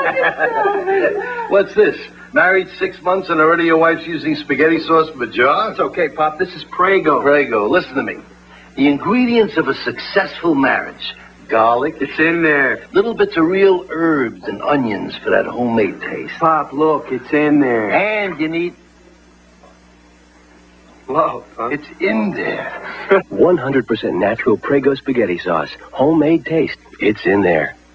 What's this? Married 6 months and already your wife's using spaghetti sauce from a jar? It's okay, Pop. This is Prego. Prego, listen to me. The ingredients of a successful marriage. Garlic. It's in there. Little bits of real herbs and onions for that homemade taste. Pop, look, it's in there. And you need... Whoa, huh? It's in there. 100% natural Prego spaghetti sauce. Homemade taste. It's in there.